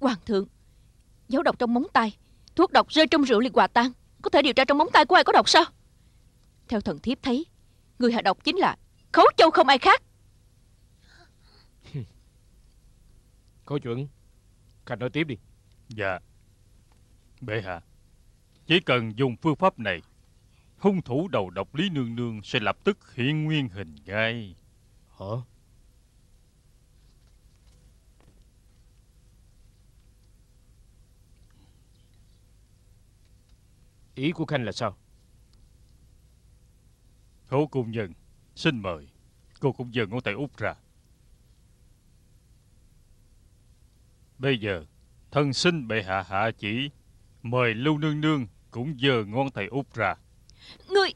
Hoàng thượng, dấu độc trong móng tay, thuốc độc rơi trong rượu liền hòa tan, có thể điều tra trong móng tay của ai có độc sao? Theo thần thiếp thấy, người hạ độc chính là Khấu Châu không ai khác. Khấu chuẩn, Khanh nói tiếp đi. Dạ, bệ hạ, chỉ cần dùng phương pháp này, hung thủ đầu độc Lý Nương Nương sẽ lập tức hiện nguyên hình ngay. Hả? Ý của Khanh là sao? Khấu cung nhân, xin mời. Cô cũng giơ ngón tay út ra. Bây giờ, thân xin bệ hạ hạ chỉ, mời Lưu Nương Nương cũng giơ ngón tay út ra. Ngươi...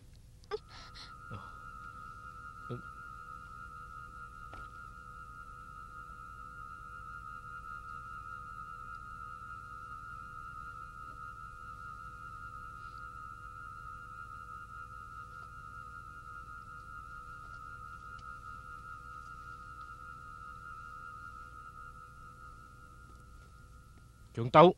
Chuẩn tấu.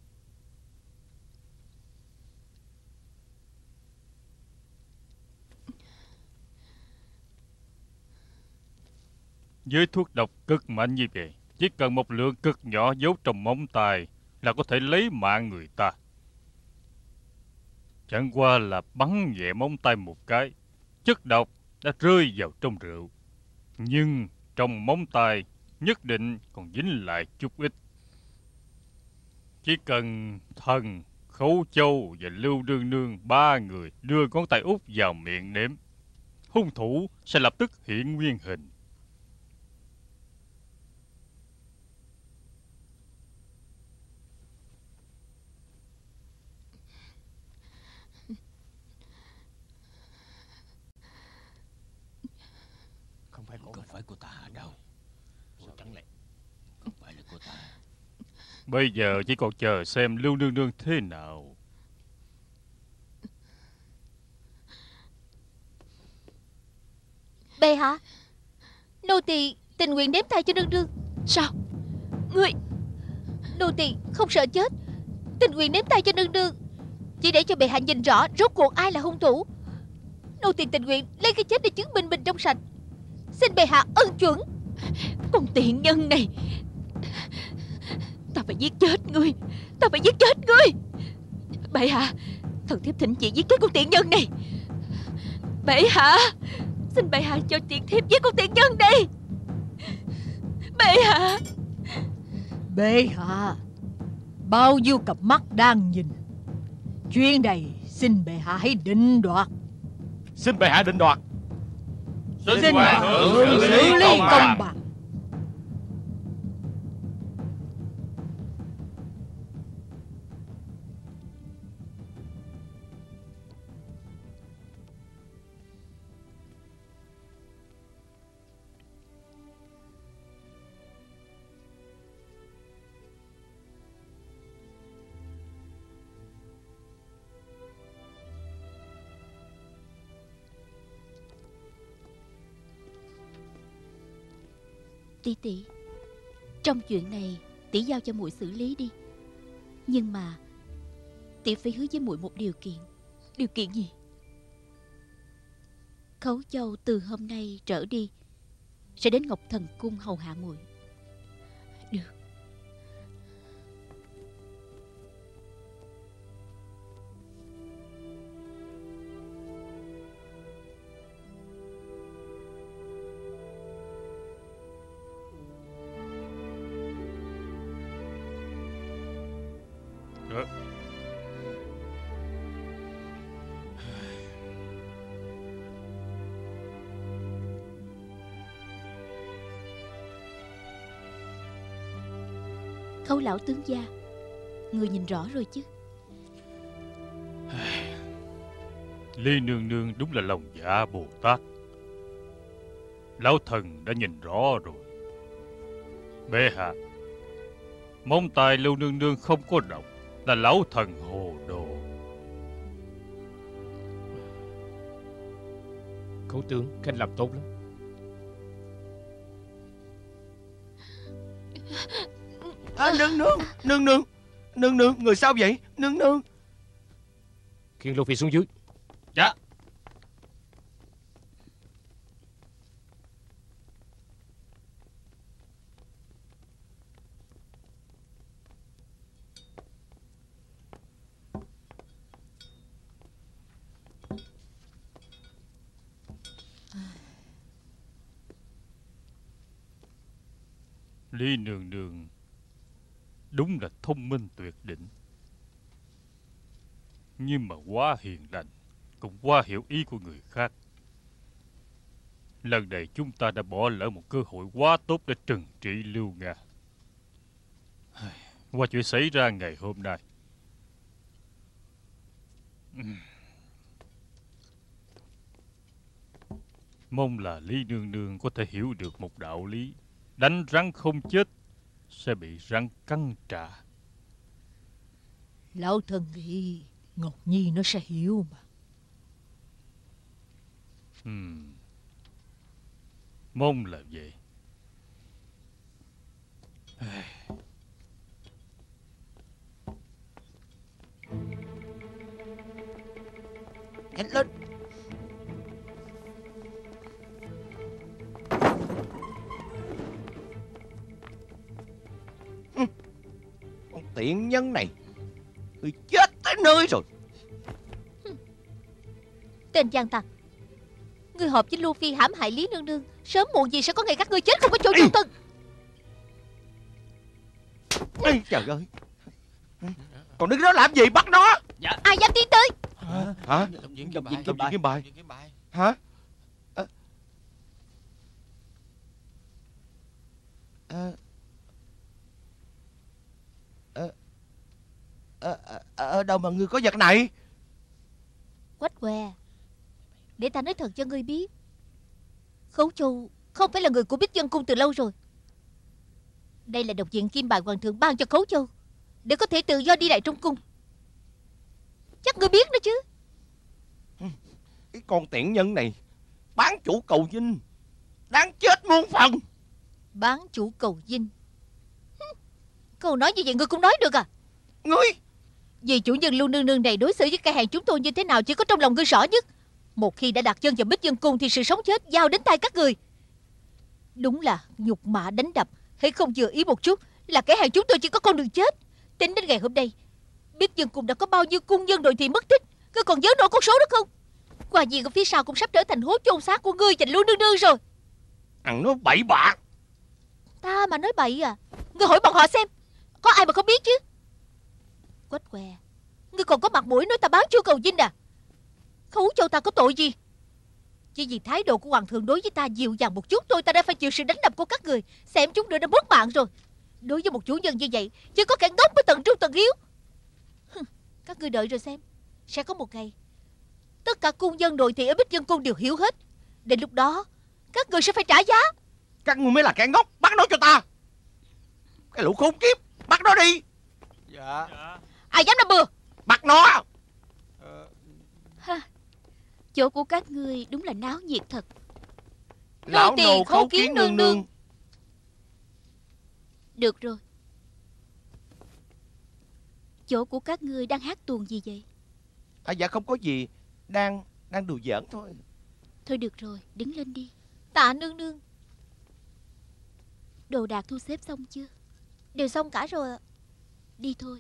Với thuốc độc cực mạnh như vậy, chỉ cần một lượng cực nhỏ giấu trong móng tay là có thể lấy mạng người ta. Chẳng qua là bắn nhẹ móng tay một cái, chất độc đã rơi vào trong rượu. Nhưng trong móng tay nhất định còn dính lại chút ít. Chỉ cần thần, Khấu Châu và Lưu Nương Nương ba người đưa ngón tay út vào miệng nếm, hung thủ sẽ lập tức hiện nguyên hình. Không phải cô ta đâu. Chẳng lẽ không phải là cô ta? Bây giờ chỉ còn chờ xem Lưu Nương Nương thế nào. Bệ hạ, nô tỳ tình nguyện nếm tay cho nương nương. Sao? Ngươi... Nô tỳ không sợ chết, tình nguyện nếm tay cho nương nương, chỉ để cho bệ hạ nhìn rõ rốt cuộc ai là hung thủ. Nô tỳ tình nguyện lấy cái chết để chứng minh mình trong sạch. Xin bệ hạ ân chuẩn. Con tiện nhân này, ta phải giết chết ngươi, ta phải giết chết ngươi. Bệ hạ, thần thiếp thỉnh chỉ giết chết con tiện nhân này. Bệ hạ, xin bệ hạ cho tiện thiếp giết con tiện nhân này. Bệ hạ. Bệ hạ, bao nhiêu cặp mắt đang nhìn. Chuyện này xin bệ hạ hãy định đoạt. Xin bệ hạ định đoạt. Xin hoàng thượng xử lý công bằng. Tỷ tỷ, trong chuyện này tỷ giao cho muội xử lý đi. Nhưng mà tỷ phải hứa với muội một điều kiện. Điều kiện gì? Khấu Châu từ hôm nay trở đi sẽ đến Ngọc Thần Cung hầu hạ muội. Được. Khấu lão tướng gia, người nhìn rõ rồi chứ? Lý Nương Nương đúng là lòng dạ Bồ Tát. Lão thần đã nhìn rõ rồi. Bệ hạ, móng tay Lưu Nương Nương không có độc là lão thần hồ đồ. Khấu tướng, Khanh làm tốt lắm. Nương, người sao vậy? Nương. Khiêng Luffy xuống dưới. Dạ. Lý nương nương đúng là thông minh tuyệt đỉnh, nhưng mà quá hiền lành, cũng quá hiểu ý của người khác. Lần này chúng ta đã bỏ lỡ một cơ hội quá tốt để trừng trị Lưu Nga. Qua chuyện xảy ra ngày hôm nay, mong là Lý nương nương có thể hiểu được một đạo lý: đánh rắn không chết sẽ bị rắn cắn trả. Lão thân nghĩ Ngọc Nhi nó sẽ hiểu mà. Mong là vậy. Nhanh lên. Con tiện nhân này, người chết tới nơi rồi. Tên gian tặc, ngươi hợp với Luffy hãm hại Lý nương nương, sớm muộn gì sẽ có ngày các ngươi chết không có chỗ dung thân. Ê, trời ơi, còn đứng đó làm gì? Bắt nó. Ai dám tiến tới? Hả? Đồng diện Kim bài. Hả? Ở đâu mà ngươi có vật này? Quách què, để ta nói thật cho ngươi biết, Khấu Châu không phải là người của Bích Dân Cung từ lâu rồi. Đây là độc diện kim bài hoàng thượng ban cho Khấu Châu, để có thể tự do đi lại trong cung. Chắc ngươi biết đó chứ. Cái con tiện nhân này bán chủ cầu dinh, đáng chết muôn phần. Bán chủ cầu dinh? Câu nói như vậy ngươi cũng nói được à? Ngươi, vì chủ nhân Lưu nương nương này đối xử với cây hàng chúng tôi như thế nào chỉ có trong lòng ngươi rõ nhất. Một khi đã đặt chân vào Bích Dân Cung thì sự sống chết giao đến tay các người. Đúng là nhục mạ đánh đập, hãy không vừa ý một chút là kẻ hàng chúng tôi chỉ có con đường chết. Tính đến ngày hôm nay, Bích Dân Cung đã có bao nhiêu cung nhân đội thị mất tích, ngươi còn nhớ nổi con số đó không? Quả nhiên ở phía sau cũng sắp trở thành hố chôn xác của ngươi và Lưu nương nương rồi. ăn nói bậy bạ. Ta mà nói bậy à? Ngươi hỏi bọn họ xem, có ai mà không biết chứ. Quách què, ngươi còn có mặt mũi nói ta bán chu cầu dinh à? Khấu Châu ta có tội gì? Chỉ vì thái độ của hoàng thượng đối với ta dịu dàng một chút thôi, ta đã phải chịu sự đánh đập của các người. Xem chúng nữa đã mất mạng rồi. Đối với một chủ nhân như vậy, chỉ có kẻ ngốc mới tận trung tận hiếu. Các ngươi đợi rồi xem, sẽ có một ngày tất cả cung dân đội thị ở Bích Dân Cung đều hiểu hết. Đến lúc đó các người sẽ phải trả giá. Các ngươi mới là kẻ ngốc, bắt nó cho ta. Cái lũ khốn kiếp, bắt nó đi. Dạ. Ai dám làm bừa? Bắt nó. Chỗ của các ngươi đúng là náo nhiệt thật. Lão Nô tỳ nô khấu kiến nương nương. Được rồi. Chỗ của các ngươi đang hát tuồng gì vậy? Dạ không có gì, đang đùa giỡn thôi. Thôi được rồi, đứng lên đi. Tạ nương nương. Đồ đạc thu xếp xong chưa? Đều xong cả rồi ạ. Đi thôi.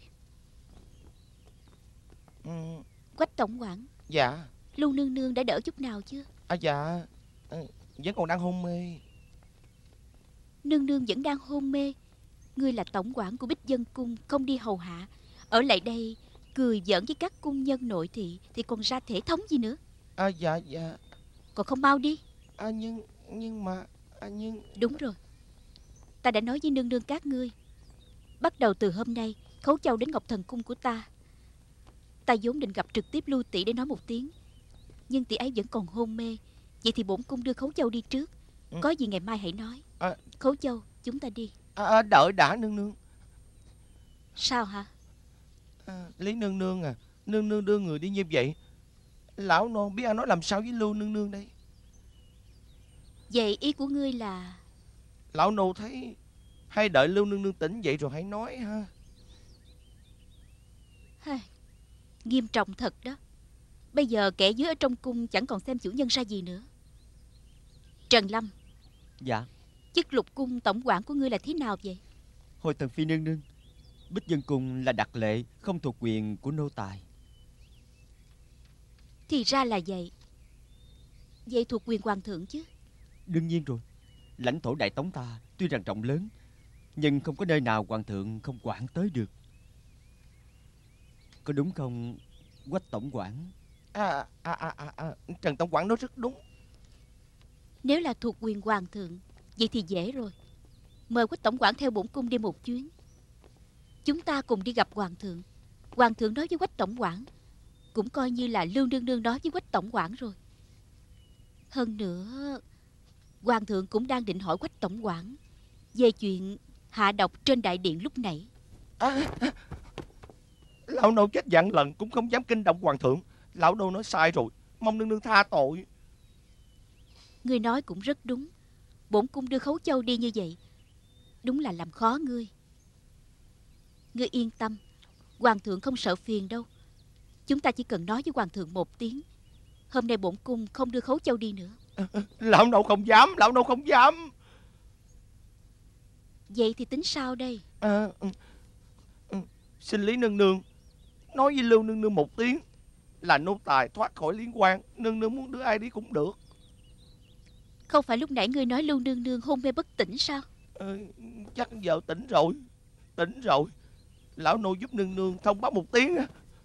Quách tổng quản, Dạ. Lưu nương nương đã đỡ chút nào chưa? Dạ, vẫn còn đang hôn mê. Nương nương vẫn đang hôn mê. Ngươi là tổng quản của Bích Dân Cung, không đi hầu hạ, ở lại đây cười giỡn với các cung nhân nội thị thì còn ra thể thống gì nữa. Dạ. Còn không mau đi. Nhưng Đúng rồi, ta đã nói với nương nương các ngươi, bắt đầu từ hôm nay Khấu Châu đến Ngọc Thần Cung của ta. Ta vốn định gặp trực tiếp Lưu tỷ để nói một tiếng, nhưng tỷ ấy vẫn còn hôn mê. Vậy thì bổn cung đưa Khấu Châu đi trước. Có gì ngày mai hãy nói. Khấu Châu, chúng ta đi. Đợi đã nương nương. Sao hả? Lý nương nương à, nương nương đưa người đi như vậy, lão nô biết ăn nói làm sao với Lưu nương nương đây. Vậy ý của ngươi là? Lão nô thấy Hay đợi Lưu nương nương tỉnh dậy rồi hãy nói ha. Nghiêm trọng thật đó. Bây giờ kẻ dưới ở trong cung chẳng còn xem chủ nhân ra gì nữa. Trần Lâm, Dạ. chức lục cung tổng quản của ngươi là thế nào vậy? Hồi tần phi nương nương, Bích Dân Cung là đặc lệ, không thuộc quyền của nô tài. Thì ra là vậy. Vậy thuộc quyền hoàng thượng chứ? Đương nhiên rồi. Lãnh thổ Đại Tống ta tuy rằng rộng lớn, nhưng không có nơi nào hoàng thượng không quản tới được. Có đúng không, Quách tổng quản? Trần tổng quản nói rất đúng. Nếu là thuộc quyền hoàng thượng, vậy thì dễ rồi. Mời Quách tổng quản theo bổn cung đi một chuyến. Chúng ta cùng đi gặp hoàng thượng. Hoàng thượng nói với Quách tổng quản, cũng coi như là Lưu nương nương nói với Quách tổng quản rồi. Hơn nữa, hoàng thượng cũng đang định hỏi Quách tổng quản về chuyện hạ độc trên đại điện lúc nãy. Lão nô chết vạn lần cũng không dám kinh động hoàng thượng. Lão nô nói sai rồi, mong nương nương tha tội. Ngươi nói cũng rất đúng. Bổn cung đưa Khấu Châu đi như vậy, đúng là làm khó ngươi. Ngươi yên tâm, hoàng thượng không sợ phiền đâu. Chúng ta chỉ cần nói với hoàng thượng một tiếng, hôm nay bổn cung không đưa Khấu Châu đi nữa. Lão nô không dám, lão nô không dám. Vậy thì tính sao đây? Xin Lý nương nương nói với Lưu nương nương một tiếng, là nô tài thoát khỏi liên quan. Nương nương muốn đưa ai đi cũng được. Không phải lúc nãy ngươi nói Lưu nương nương hôn mê bất tỉnh sao? Chắc giờ tỉnh rồi. Tỉnh rồi. Lão nô giúp nương nương thông báo một tiếng.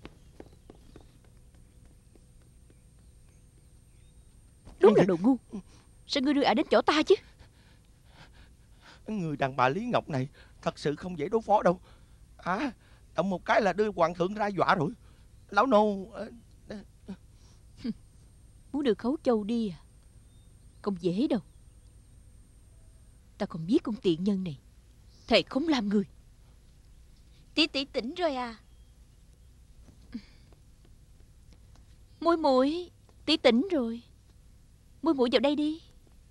Đúng là đồ ngu. Sao ngươi đưa ả đến chỗ ta chứ? Người đàn bà Lý Ngọc này thật sự không dễ đối phó đâu. Động một cái là đưa hoàng thượng ra dọa rồi. Lão nô Muốn đưa Khấu Châu đi à? Không dễ đâu. Ta còn biết con tiện nhân này, thề không làm người. Tỷ tỷ tỉnh rồi à? Muội muội, tỷ tỉnh rồi. Muội muội vào đây đi.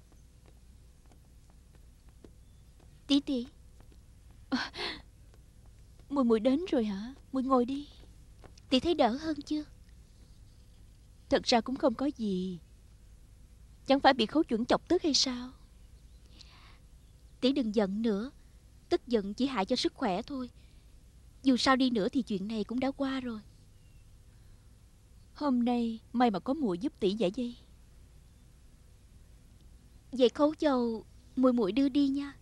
Tỷ tỷ. Muội muội đến rồi hả? Muội ngồi đi. Tỷ thấy đỡ hơn chưa? Thật ra cũng không có gì. Chẳng phải bị Khấu Chuẩn chọc tức hay sao? Tỷ đừng giận nữa. Tức giận chỉ hại cho sức khỏe thôi. Dù sao đi nữa thì chuyện này cũng đã qua rồi. Hôm nay may mà có muội giúp tỷ giải vây. Vậy Khấu Châu muội muội đưa đi nha.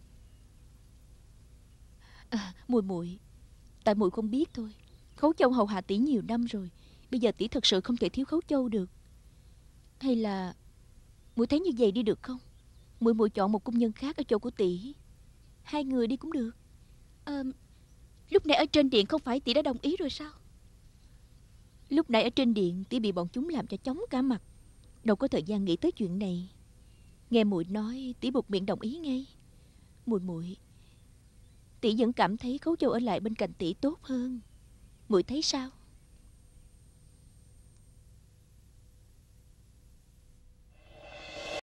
Muội muội, tại muội không biết thôi. Khấu Châu hầu hạ tỷ nhiều năm rồi, bây giờ tỷ thật sự không thể thiếu Khấu Châu được. Hay là muội thấy như vậy đi được không? Muội muội chọn một cung nhân khác ở chỗ của tỷ. Hai người đi cũng được. Lúc nãy ở trên điện không phải tỷ đã đồng ý rồi sao? Lúc nãy ở trên điện tỷ bị bọn chúng làm cho chóng cả mặt, đâu có thời gian nghĩ tới chuyện này. Nghe muội nói tỷ buộc miệng đồng ý ngay. Muội, tỷ vẫn cảm thấy Khấu Châu ở lại bên cạnh tỷ tốt hơn. Muội thấy sao?